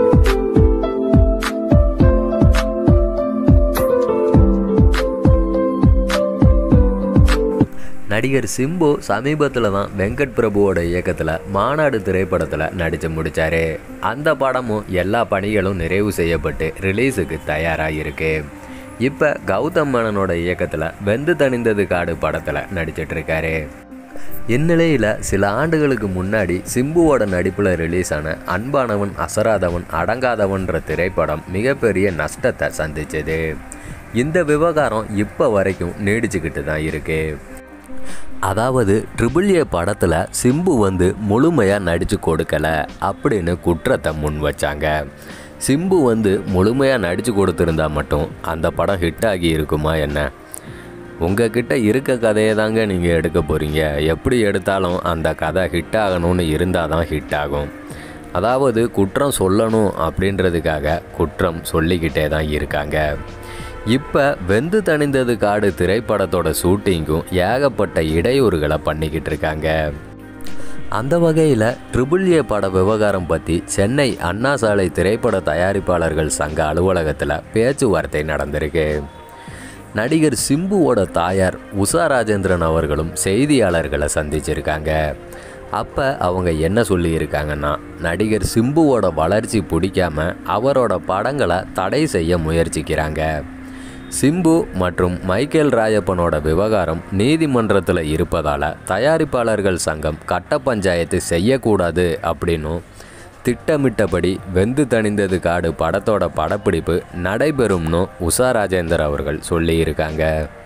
நடிகர் சிம்பு சமீபத்தில் தான் வெங்கட் பிரபுவோட இயக்கத்தில் மாநாடு திரைப்படத்தில் நடித்து முடித்தார். அந்த படமும் எல்லா பணிகளும் நிறைவு செய்யப்பட்டு ரிலீஸுக்கு தயாராக இருக்கு. இப்போ கௌதம் மேனனோட இயக்கத்தில் வெந்து தணிந்தது காடு படத்தில் நடிச்சிட்ருக்காரு. இந்நிலையில் சில ஆண்டுகளுக்கு முன்னாடி சிம்புவோட நடிப்பில் ரிலீஸ் ஆன அன்பானவன் அசராதவன் அடங்காதவன்ற திரைப்படம் மிகப்பெரிய நஷ்டத்தை சந்திச்சது. இந்த விவகாரம் இப்போ வரைக்கும் நீடிச்சுக்கிட்டு தான் இருக்குது. அதாவது AAA படத்தில் சிம்பு முழுமையாக நடித்து கொடுக்கலை அப்படின்னு குற்றத்தை முன் வச்சாங்க. சிம்பு முழுமையாக நடித்து கொடுத்துருந்தா மட்டும் அந்த படம் ஹிட் ஆகி இருக்குமா என்ன? உங்ககிட்ட இருக்க கதையை தாங்க நீங்கள் எடுக்க போகிறீங்க. எப்படி எடுத்தாலும் அந்த கதை ஹிட் ஆகணும்னு இருந்தால் தான் ஹிட் ஆகும். அதாவது குற்றம் சொல்லணும் அப்படின்றதுக்காக குற்றம் சொல்லிக்கிட்டே தான் இருக்காங்க. இப்போ வெந்து தணிந்தது காடு திரைப்படத்தோட ஷூட்டிங்கும் ஏகப்பட்ட இடையூறுகளை பண்ணிக்கிட்டு இருக்காங்க. அந்த வகையில் AAA பட விவகாரம் பற்றி சென்னை அண்ணா சாலை திரைப்பட தயாரிப்பாளர்கள் சங்க அலுவலகத்தில் பேச்சுவார்த்தை நடந்திருக்கு. நடிகர் சிம்புவோட தாயார் உஷா ராஜேந்திரன் அவர்களும் செய்தியாளர்களை சந்திச்சிருக்காங்க. அப்போ அவங்க என்ன சொல்லியிருக்காங்கன்னா, நடிகர் சிம்புவோட வளர்ச்சி பிடிக்காம அவரோட படங்களை தடை செய்ய முயற்சிக்கிறாங்க. சிம்பு மற்றும் மைக்கேல் ராயப்பனோட விவகாரம் நீதிமன்றத்தில் இருப்பதால் தயாரிப்பாளர்கள் சங்கம் கட்ட பஞ்சாயத்து செய்யக்கூடாது அப்படின்னும் திட்டமிட்டபடி வெந்து தணிந்தது காடு படத்தோட படப்பிடிப்பு நடைபெறும்னு உஷா ராஜேந்தர் அவர்கள் சொல்லியிருக்காங்க.